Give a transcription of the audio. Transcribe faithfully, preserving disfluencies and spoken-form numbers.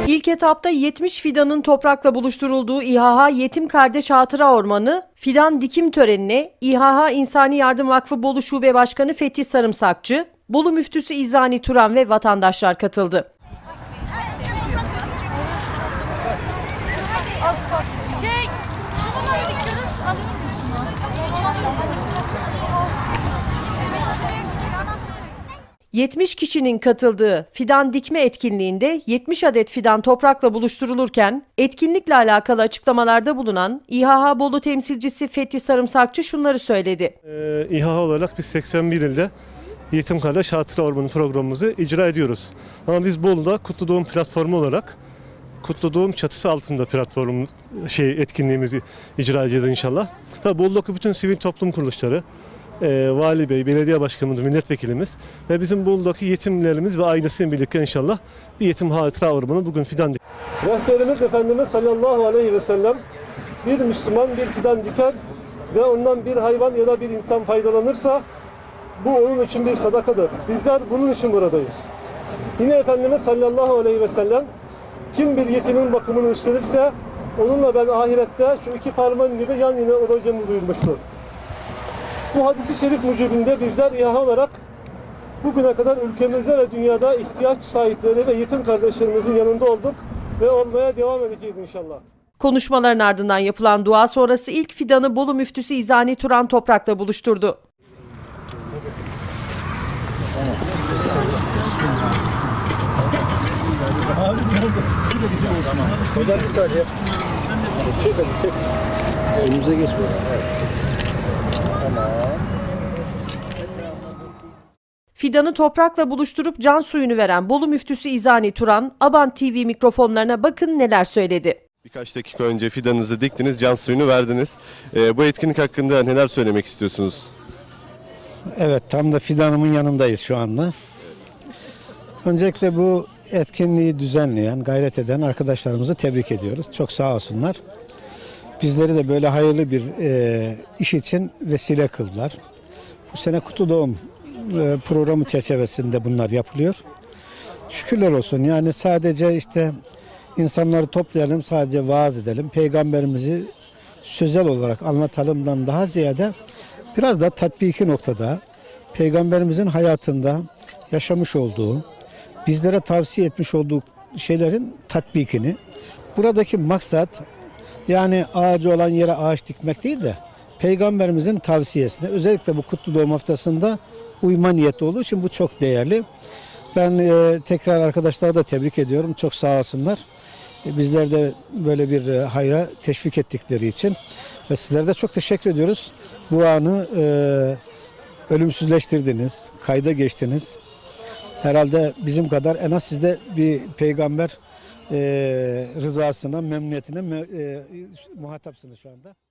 İlk etapta yetmiş fidanın toprakla buluşturulduğu İHA Yetim Kardeş Hatıra Ormanı fidan dikim törenine İHA İnsani Yardım Vakfı Bolu Şube Başkanı Fethi Sarımsakçı, Bolu Müftüsü İzani Turan ve vatandaşlar katıldı. Şey, şunu da dikiyoruz, yetmiş kişinin katıldığı fidan dikme etkinliğinde yetmiş adet fidan toprakla buluşturulurken etkinlikle alakalı açıklamalarda bulunan İHA Bolu temsilcisi Fethi Sarımsakçı şunları söyledi. Ee, İHA olarak biz seksen bir ilde Yetim Kardeş Hatıra Ormanı programımızı icra ediyoruz. Ama biz Bolu'da Kutlu Doğum platformu olarak Kutlu Doğum çatısı altında platform şey etkinliğimizi icra edeceğiz inşallah. Tabii Bolu'daki bütün sivil toplum kuruluşları, e, Vali Bey, Belediye Başkanımız, Milletvekilimiz ve bizim Bolu'daki yetimlerimiz ve ailesiyle birlikte inşallah bir yetim hatıra ormanı bugün fidan dik. Rehberimiz Efendimiz sallallahu aleyhi ve sellem bir Müslüman bir fidan diker ve ondan bir hayvan ya da bir insan faydalanırsa bu onun için bir sadakadır. Bizler bunun için buradayız. Yine Efendimiz sallallahu aleyhi ve sellem kim bir yetimin bakımını üstlenirse onunla ben ahirette şu iki parmağım gibi yan yana olacağımı buyurmuştur. Bu hadisi şerif mucibinde bizler İHA olarak bugüne kadar ülkemizde ve dünyada ihtiyaç sahipleri ve yetim kardeşlerimizin yanında olduk ve olmaya devam edeceğiz inşallah. Konuşmaların ardından yapılan dua sonrası ilk fidanı Bolu Müftüsü İzani Turan toprakla buluşturdu. Önümüze geçmiyor. Fidanı toprakla buluşturup can suyunu veren Bolu Müftüsü İzani Turan, Aban T V mikrofonlarına bakın neler söyledi. Birkaç dakika önce fidanınızı diktiniz, can suyunu verdiniz. Ee, bu etkinlik hakkında neler söylemek istiyorsunuz? Evet, tam da fidanımın yanındayız şu anda. Öncelikle bu etkinliği düzenleyen, gayret eden arkadaşlarımızı tebrik ediyoruz. Çok sağ olsunlar. Bizleri de böyle hayırlı bir e, iş için vesile kıldılar. Bu sene Kutlu Doğum e, programı çerçevesinde bunlar yapılıyor. Şükürler olsun. Yani sadece işte insanları toplayalım, sadece vaaz edelim, peygamberimizi sözel olarak anlatalımdan daha ziyade biraz da tatbiki noktada peygamberimizin hayatında yaşamış olduğu, bizlere tavsiye etmiş olduğu şeylerin tatbikini, buradaki maksat yani ağacı olan yere ağaç dikmek değil de peygamberimizin tavsiyesine özellikle bu Kutlu Doğum haftasında uyma niyeti olduğu için bu çok değerli. Ben e, tekrar arkadaşları da tebrik ediyorum. Çok sağ olsunlar. E, bizler de böyle bir e, hayra teşvik ettikleri için ve sizlere de çok teşekkür ediyoruz. Bu anı e, ölümsüzleştirdiniz, kayda geçtiniz. Herhalde bizim kadar en az siz de bir peygamber e, rızasına, memnuniyetine e, muhatapsınız şu anda.